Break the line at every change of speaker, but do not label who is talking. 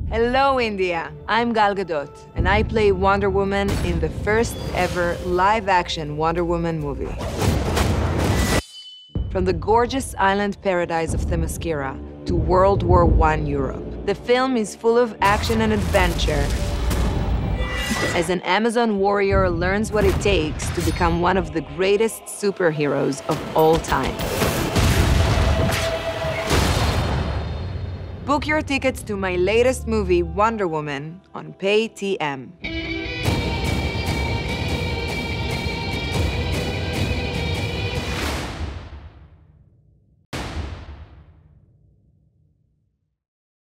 Hello, India. I'm Gal Gadot, and I play Wonder Woman in the first ever live-action Wonder Woman movie. From the gorgeous island paradise of Themyscira to World War I Europe, the film is full of action and adventure as an Amazon warrior learns what it takes to become one of the greatest superheroes of all time. Book your tickets to my latest movie, Wonder Woman, on PayTM.